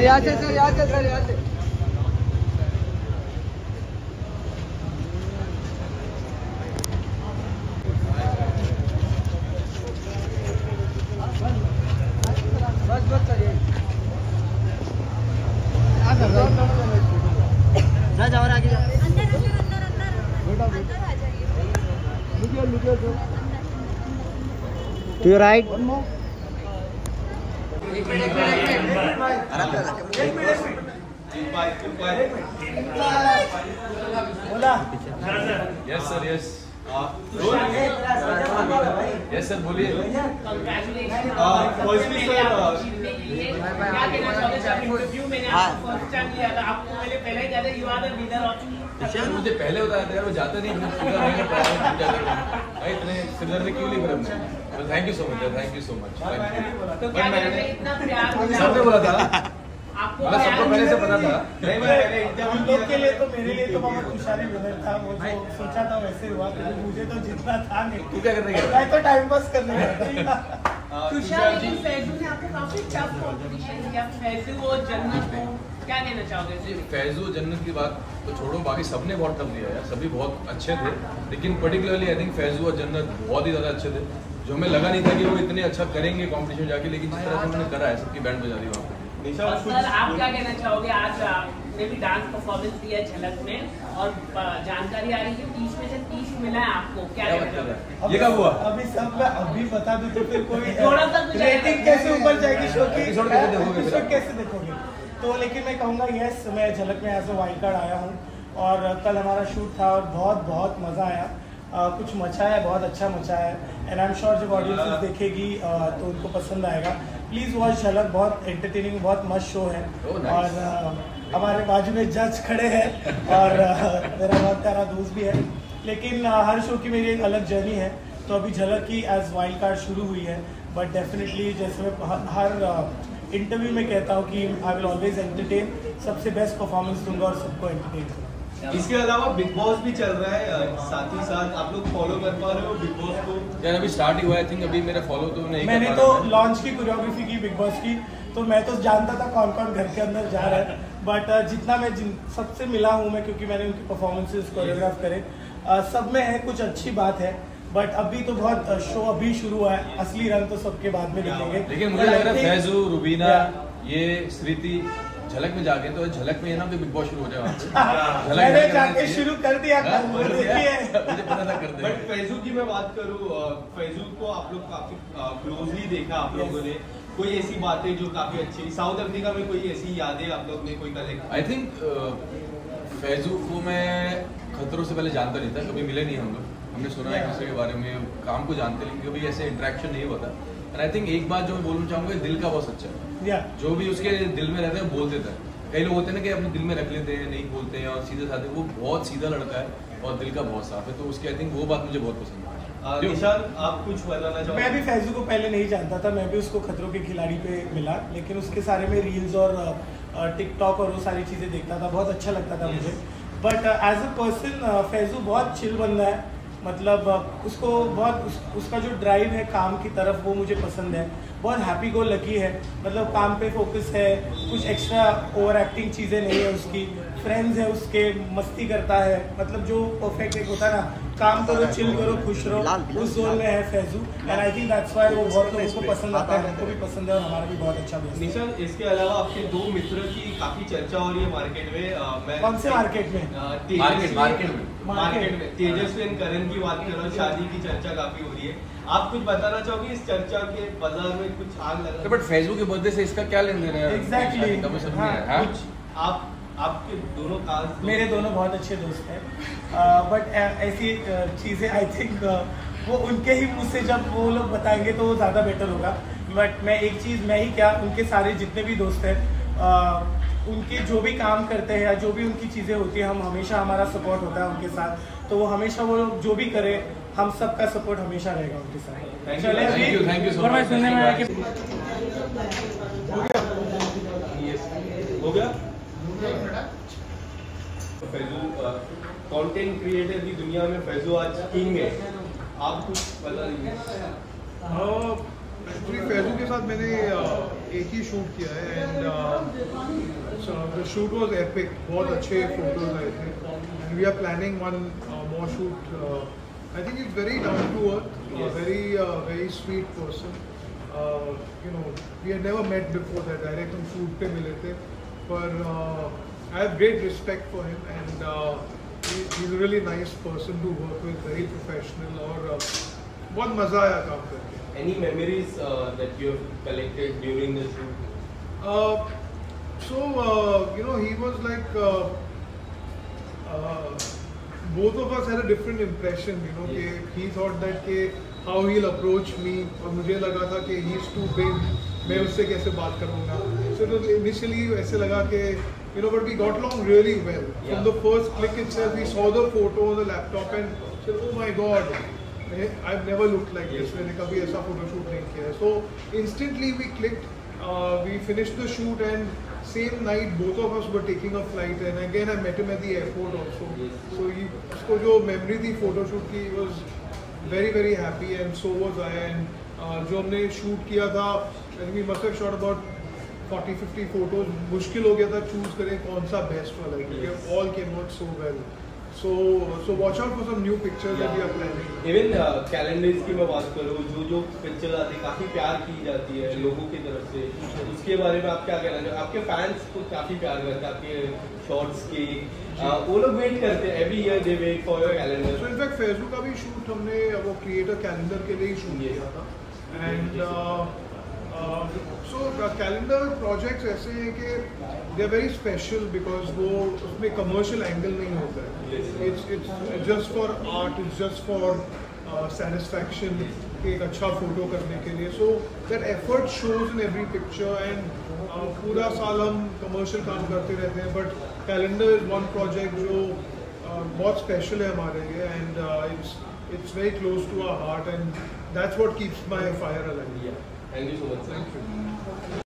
यहाँ से सर, यहाँ से सर, यहाँ से। बस बस सर, जा जा और आगे जा। To your right. Yes sir, yes. Yes sir, बोलिए। मुझे पहले बताया था यार, वो जाता नहीं भाई, इतने सिरदर्द क्यों नहीं फिर। Thank you so much, thank you so much. सबने बोला था, मतलब सबको पहले से पता था। हम लोग के लिए तो, मेरे लिए तो बहुत खुशहाली विनर था। वो जो सोचा था वैसे हुआ, क्योंकि मुझे तो जितना था नहीं। तू क्या करने गया? मैं तो टाइम पास करने गया था। तुषार जी, फैजू ने आपको काफी टफ कॉम्पिटिशन किया। फैजू और जन्नत को क्या कहना चाहोगे? फैजू जन्नत की बात तो छोड़ो, बाकी सबने बहुत टफ दिया यार, सभी बहुत अच्छे थे। लेकिन पर्टिकुलरली आई थिंक फैजू और जन्नत बहुत ही ज़्यादा अच्छे थे, जो हमें लगा नहीं था कि वो इतने अच्छा करेंगे कॉम्पिटिशन जाके, लेकिन जिस तरह से उन्होंने करा है, सबकी बैंड बजा दी वहाँ पे। सर आप क्या कहना चाहोगे? आज आपने भी डांस परफॉर्मेंस दिया झलक में, और जानकारी आ रही है 30 में से 30 मिला है आपको, क्या कहना चाहोगे? ये कब हुआ? अभी सब मैं अभी बता दूं तो फिर कोई थोड़ा सा कुछ रेटिंग कैसे ऊपर जाएगी शो की? एपिसोड कैसे देखोगे? एपिसोड कैसे देखोगे? तो लेकिन मैं कहूँगा यस, मैं झलक में एज अ वाइल्ड कार्ड आया हूँ, और कल हमारा शूट था और बहुत बहुत मज़ा आया। कुछ मचा है, बहुत अच्छा मचा है, एंड आई एम श्योर जब ऑडियंस देखेगी तो उनको पसंद आएगा। प्लीज़ वॉच झलक, बहुत एंटरटेनिंग, बहुत मस्त शो है। और हमारे बाजू में जज खड़े हैं, और मेरा बहुत प्यारा दोस्त भी है। लेकिन हर शो की मेरी एक अलग जर्नी है। तो अभी झलक की एज वाइल्ड कार्ड शुरू हुई है, बट डेफिनेटली जैसे मैं हर इंटरव्यू में कहता हूँ कि आई विल ऑलवेज एंटरटेन, सबसे बेस्ट परफॉर्मेंस दूंगा और सबको एंटरटेन करूँगा। इसके अलावा बिग बॉस भी चल रहा है, साथ ही साथ आप लोग फॉलो कर पा रहे हो बिग बॉस को? यार अभी स्टार्ट ही हुआ है, आई थिंक अभी मेरा फॉलो तो नहीं। मैंने तो लॉन्च की कोरियोग्राफी की बिग बॉस की, तो मैं तो जानता था कौन कौन घर के अंदर जा रहा है, बट जितना मैं सबसे मिला हूँ मैं, क्योंकि मैंने उनकी परफॉर्मेंसेस कोरियोग्राफ करे, सब में है, कुछ अच्छी बात है। बट अभी तो बहुत शो अभी शुरू हुआ है, असली रंग तो सबके बाद में दिखेंगे। लेकिन मुझे लग रहा है फैजू, रुबीना, ये स्मृति झलक में जाके, तो झलक में है ना, बिग बॉस शुरू हो जाए। मैंने जाके शुरू कर दिया, मुझे पता था कर दे। बट फैजू की मैं बात करूँ, फैजू को आप लोग काफी क्लोजली देखा आप लोगों ने, कोई ऐसी बातें जो काफी अच्छी, साउथ अफ्रीका में कोई ऐसी यादें आप लोग ने कोई कलेक्ट? आई थिंक फैजू को मैं खतरों से पहले जानता नहीं था, कभी मिले नहीं हम लोग, हमने सुना एक दूसरे के बारे में, काम को जानते, लेकिन कभी ऐसे इंटरेक्शन नहीं होता। एंड आई थिंक एक बात जो मैं बोलना चाहूँगा, दिल का बहुत सच्चा है। जो भी उसके दिल में रहता है बोल देता है। कई लोग होते हैं ना कि अपने दिल में रख लेते हैं, नहीं बोलते हैं, और सीधे साधे, वो बहुत सीधा लड़का है और दिल का बहुत साफ है, तो उसकी आई थिंक वो बात मुझे बहुत पसंद है। निशान, आप कुछ बताना चाहोगे? मैं भी फैजू को पहले नहीं जानता था, मैं भी उसको खतरों के खिलाड़ी पे मिला, लेकिन उसके सारे में रील्स और टिकटॉक और वो सारी चीज़ें देखता था, बहुत अच्छा लगता था मुझे। But as a person Faizu बहुत चिल बंदा है, मतलब उसको बहुत उसका जो ड्राइव है काम की तरफ, वो मुझे पसंद है। बहुत हैप्पी गो लकी है, मतलब काम पे फोकस है, कुछ एक्स्ट्रा ओवर एक्टिंग चीज़ें नहीं है उसकी, फ्रेंड्स है उसके, मस्ती करता है, मतलब जो परफेक्ट एक होता है ना, काम करो, चिल करो, खुश रहो, उस जोन में है Faizu. And I think that's why वो बहुत लोगों को पसंद आता है, हमको भी पसंद है, और हमारा भी बहुत अच्छा दोस्त है। निशान, इसके अलावा आपके दो मित्र की काफी चर्चा हो रही है मार्केट में। कौन से मार्केट में? मार्केट में तेजस्वी एंड करण की बात करो, शादी की चर्चा काफी हो रही है, आप कुछ बताना चाहोगे इस चर्चा के बाजार में? कुछ आग लगा? बट फेसबुक के बर्थडे से इसका क्या लेन देन है? एग्जैक्टली, आपके दोनों खास, मेरे दोनों बहुत अच्छे दोस्त हैं, बट ऐसी चीज़ें आई थिंक वो उनके ही मुँह से जब वो लोग बताएंगे तो वो ज़्यादा बेटर होगा। बट मैं एक चीज़, मैं ही क्या, उनके सारे जितने भी दोस्त हैं, उनके जो भी काम करते हैं या जो भी उनकी चीज़ें होती है, हम हमेशा, हमारा सपोर्ट होता है उनके साथ, तो वो हमेशा, वो लोग जो भी करे, हम सबका सपोर्ट हमेशा रहेगा उनके साथ। Thank you so much. सुनने में आया कि हो गया। फैजू कंटेंट क्रिएटर की दुनिया में फैजू आज किंग है, आप कुछ बता दीजिए। फैजू के साथ मैंने एक ही शूट किया है and the shoot was epic, बहुत अच्छे फोटोज आए थे and we are planning one more shoot. I think it's very down to earth, very sweet person. You know, we had never met before that. Direct हम shoot पे मिले थे, पर I have great respect for him and he's a really nice person to work with, very professional और बहुत मज़ा आया काम करके. Any memories that you have collected during the shoot? So you know, he was like both of us had a different impression. You know, Yes. he thought that how he'll approach me, और मुझे लगा था कि he's too big, मैं उससे कैसे बात करूँगा. So initially ऐसे लगा कि you know, but we got along really well. Yeah. From the first click itself, we saw the photo on the laptop and said, oh my God, I've never looked like this. मैंने कभी ऐसा photo shoot नहीं किया. So instantly we clicked. We finished the shoot and same night both of us were taking a flight and again I met him at the airport also. Yes. So उसको जो memory थी photo shoot की, was very very happy and so was I. And जो हमने shoot किया था, and we must have shot about 40-50 photos. मुश्किल हो गया था choose करें कौन सा best वाला है, क्योंकि all came out so well. So watch out for some new pictures that we are planning. Even calendars की मैं बात करूँ, जो पिक्चर आती है काफ़ी प्यार की जाती है लोगों की तरफ से, उसके बारे में आप क्या कहना चाहेंगे? आपके फैंस को काफ़ी प्यार करते हैं आपके शॉर्ट्स की, वो लोग वेट करते हैं, every year they wait for your calendar. So in fact Faizu का भी शूट हमने वो क्रिएटर कैलेंडर के लिए ही शूट किया था. एंड सो कैलेंडर प्रोजेक्ट्स ऐसे हैं कि they are very special because वो उसमें कमर्शियल एंगल नहीं होता है. It's just for art, it's just for satisfaction, एक अच्छा फोटो करने के लिए. So that effort shows in every picture and पूरा साल हम कमर्शियल काम करते रहते हैं, but calendar is one project जो बहुत स्पेशल है हमारे लिए and it's very close to our heart and that's what keeps my fire alive. Thank you so much. Thank you.